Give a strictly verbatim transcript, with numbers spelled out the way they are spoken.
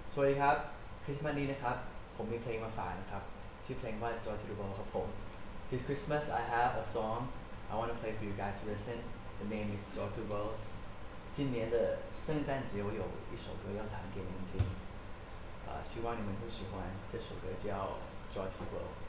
สวัสดีครับคริสต์มาสนี้นะครับผมมีเพลงมาฝากนะครับชื่อเพลงว่า Joy to the World ครับผม This Christmas I have a song I want to play for you guys to listen. The name is Joy to the World. 今年的圣诞节我有一首歌要弹给你们听，呃，希望你们会喜欢。这首歌叫 Joy to the World。